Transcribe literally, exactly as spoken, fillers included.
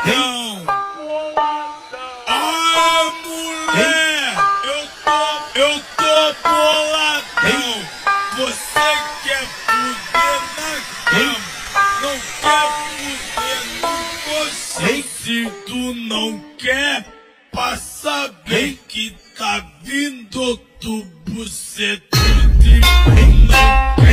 boladão. Ah, mulher, eu tô, eu tô boladão. Você quer fuder na cama, não quer fuder no colchão. Se tu não quer, passa bem que tá vindo outro bucetão de não quer.